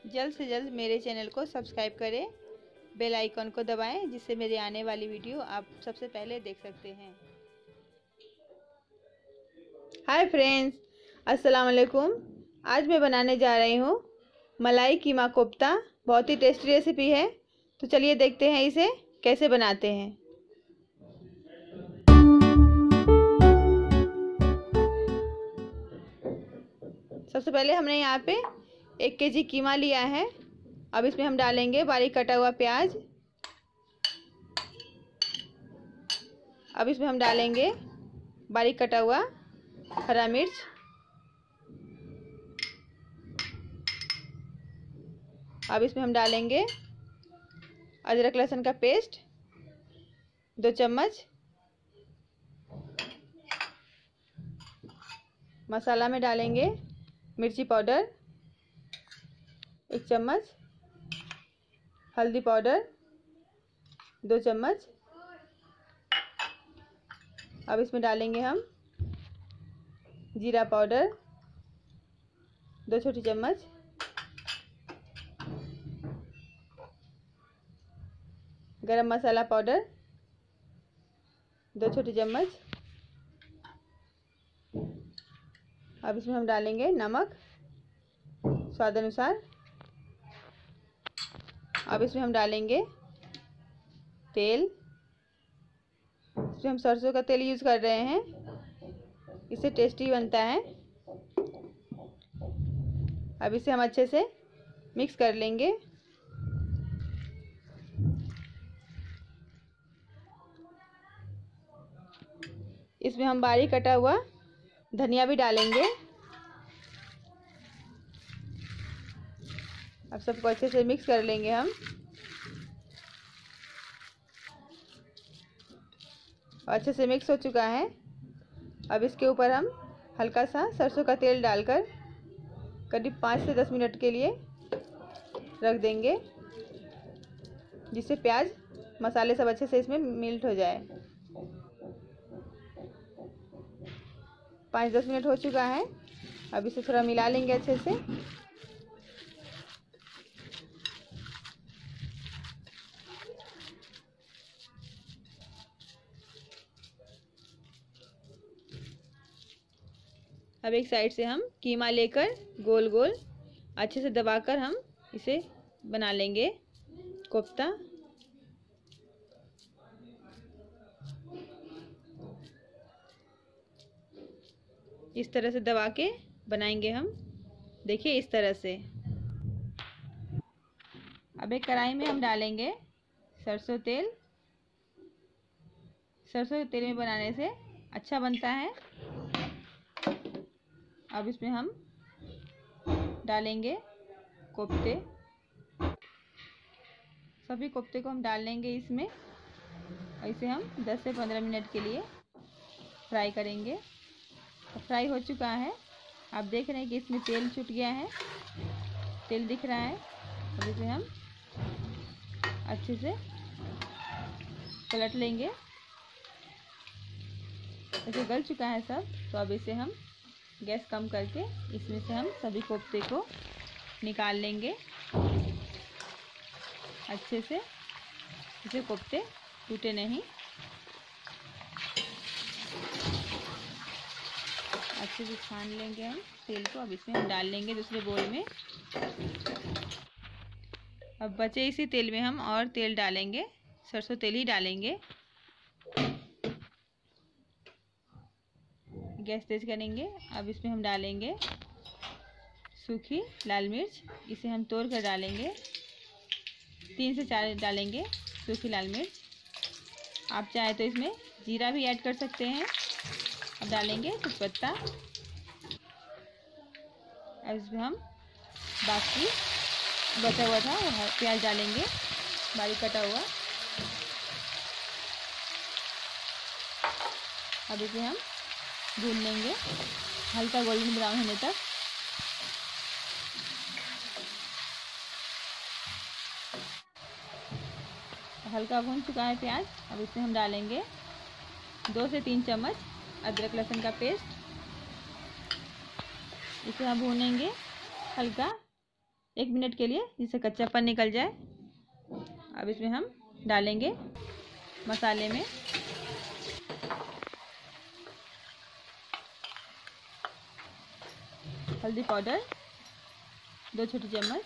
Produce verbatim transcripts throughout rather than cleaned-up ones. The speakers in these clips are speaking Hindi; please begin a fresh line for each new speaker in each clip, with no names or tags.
जल्द से जल्द मेरे चैनल को सब्सक्राइब करें, बेल आइकन को दबाएं, जिससे मेरी आने वाली वीडियो आप सबसे पहले देख सकते हैं। हाय फ्रेंड्स, अस्सलाम वालेकुम। आज मैं बनाने जा रही हूँ मलाई कीमा कोफ्ता। बहुत ही टेस्टी रेसिपी है, तो चलिए देखते हैं इसे कैसे बनाते हैं। सबसे पहले हमने यहाँ पे एक केजी कीमा लिया है। अब इसमें हम डालेंगे बारीक कटा हुआ प्याज। अब इसमें हम डालेंगे बारीक कटा हुआ हरा मिर्च। अब इसमें हम डालेंगे अदरक लहसुन का पेस्ट दो चम्मच। मसाला में डालेंगे मिर्ची पाउडर एक चम्मच, हल्दी पाउडर दो चम्मच। अब इसमें डालेंगे हम जीरा पाउडर दो छोटी चम्मच, गरम मसाला पाउडर दो छोटी चम्मच। अब इसमें हम डालेंगे नमक स्वाद अनुसार। अब इसमें हम डालेंगे तेल। इसमें हम सरसों का तेल यूज़ कर रहे हैं, इससे टेस्टी बनता है। अब इसे हम अच्छे से मिक्स कर लेंगे। इसमें हम बारीक कटा हुआ धनिया भी डालेंगे। अब सबको अच्छे से मिक्स कर लेंगे हम। अच्छे से मिक्स हो चुका है। अब इसके ऊपर हम हल्का सा सरसों का तेल डालकर करीब पाँच से दस मिनट के लिए रख देंगे, जिससे प्याज मसाले सब अच्छे से इसमें मिल्ट हो जाए। पाँच दस मिनट हो चुका है। अब इसे थोड़ा मिला लेंगे अच्छे से। अब एक साइड से हम कीमा लेकर गोल गोल अच्छे से दबाकर हम इसे बना लेंगे कोफ्ता। इस तरह से दबा के बनाएंगे हम। देखिए इस तरह से। अब एक कढ़ाई में हम डालेंगे सरसों तेल। सरसों तेल में बनाने से अच्छा बनता है। अब इसमें हम डालेंगे कोफ्ते। सभी कोफ्ते को हम डाल लेंगे इसमें। इसे हम दस से पंद्रह मिनट के लिए फ्राई करेंगे। फ्राई हो चुका है। आप देख रहे हैं कि इसमें तेल छूट गया है, तेल दिख रहा है। अब इसे हम अच्छे से पलट लेंगे। इसे गल चुका है सब, तो अब इसे हम गैस कम करके इसमें से हम सभी कोफ्ते को निकाल लेंगे अच्छे से। इसे कोफ्ते टूटे नहीं। अच्छे से छान लेंगे हम तेल को। अब इसमें हम डाल लेंगे दूसरे बोल में। अब बचे इसी तेल में हम और तेल डालेंगे, सरसों तेल ही डालेंगे। गैस तेज करेंगे। अब इसमें हम डालेंगे सूखी लाल मिर्च। इसे हम तोड़ कर डालेंगे। तीन से चार डालेंगे सूखी लाल मिर्च। आप चाहे तो इसमें जीरा भी ऐड कर सकते हैं। अब डालेंगे तेजपत्ता। अब इसमें हम बाकी बचा हुआ था वो प्याज डालेंगे बारीक कटा हुआ। अब इसे हम भून लेंगे हल्का गोल्डन ब्राउन होने तक। हल्का भून चुका है प्याज। अब इसमें हम डालेंगे दो से तीन चम्मच अदरक लहसुन का पेस्ट। इसे हम भूनेंगे हल्का एक मिनट के लिए, जिससे कच्चापन निकल जाए। अब इसमें हम डालेंगे मसाले में हल्दी पाउडर दो छोटी चम्मच,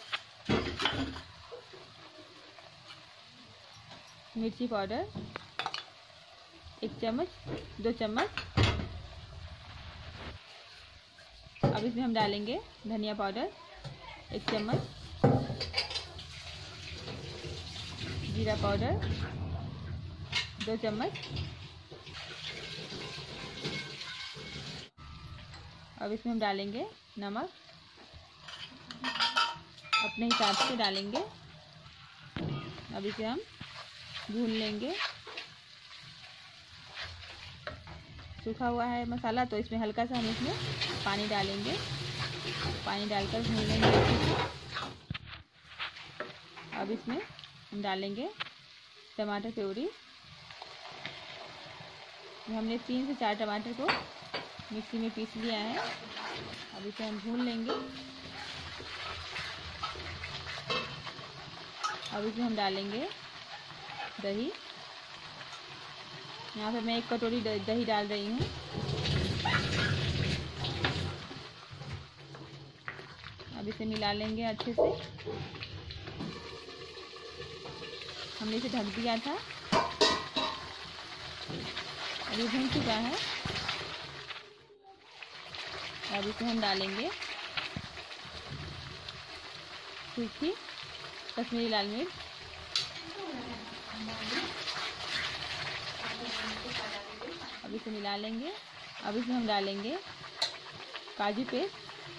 मिर्ची पाउडर एक चम्मच, दो चम्मच। अब इसमें हम डालेंगे धनिया पाउडर एक चम्मच, जीरा पाउडर दो चम्मच। अब इसमें हम डालेंगे नमक, अपने हिसाब से डालेंगे। अब इसे हम भून लेंगे। सूखा हुआ है मसाला, तो इसमें हल्का सा हम इसमें पानी डालेंगे। पानी डालकर भून लेंगे। अब इसमें हम डालेंगे टमाटर प्यूरी। हमने तीन से चार टमाटर को मिक्सी में पीस लिया है। अब इसे हम भून लेंगे। अब इसमें हम डालेंगे दही। यहाँ पे मैं एक कटोरी दही डाल रही हूँ। अब इसे मिला लेंगे अच्छे से। हमने इसे ढक दिया था। अब ये भून चुका है। अब इसे हम डालेंगे सूखी कश्मीरी लाल मिर्च, अब इसे मिला लेंगे। अब इसमें हम डालेंगे काजू पेस्ट,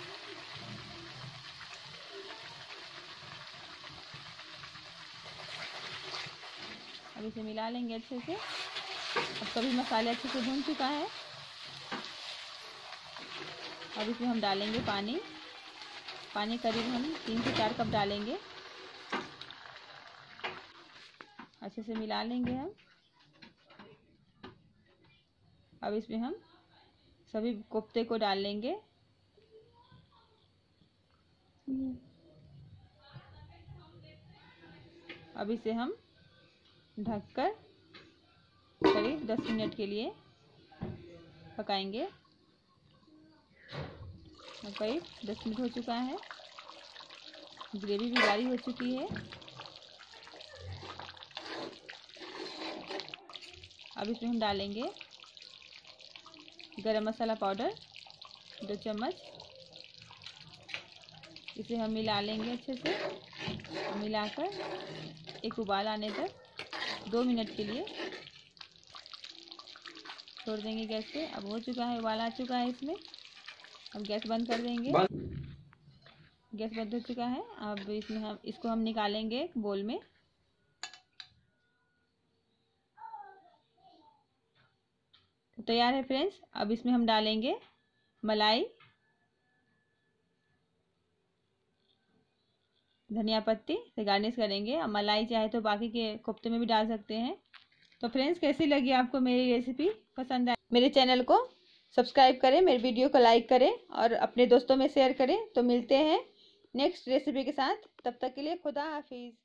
अब इसे मिला लेंगे अच्छे से। अब सभी मसाले अच्छे से भून चुका है। अब इसमें हम डालेंगे पानी। पानी करीब हम तीन से चार कप डालेंगे। अच्छे से मिला लेंगे हम। अब इसमें हम सभी कोफ्ते को डाल लेंगे। अब इसे हम ढककर करीब दस मिनट के लिए पकाएंगे। करीब दस मिनट हो चुका है। ग्रेवी भी गाढ़ी हो चुकी है। अब इसमें हम डालेंगे गरम मसाला पाउडर दो चम्मच। इसे हम मिला लेंगे अच्छे से। मिलाकर एक उबाल आने तक दो मिनट के लिए छोड़ देंगे गैस पे। अब हो चुका है, उबाल आ चुका है इसमें। अब गैस बंद कर देंगे। गैस बंद हो चुका है। अब इसमें हम इसको हम निकालेंगे एक बोल में। तो तैयार है फ्रेंड्स। अब इसमें हम डालेंगे मलाई, धनिया पत्ती से गार्निश करेंगे। अब मलाई चाहे तो बाकी के कोफ्ते में भी डाल सकते हैं। तो फ्रेंड्स, कैसी लगी आपको मेरी रेसिपी? पसंद आए मेरे चैनल को सब्सक्राइब करें, मेरे वीडियो को लाइक करें और अपने दोस्तों में शेयर करें। तो मिलते हैं नेक्स्ट रेसिपी के साथ। तब तक के लिए खुदा हाफिज़।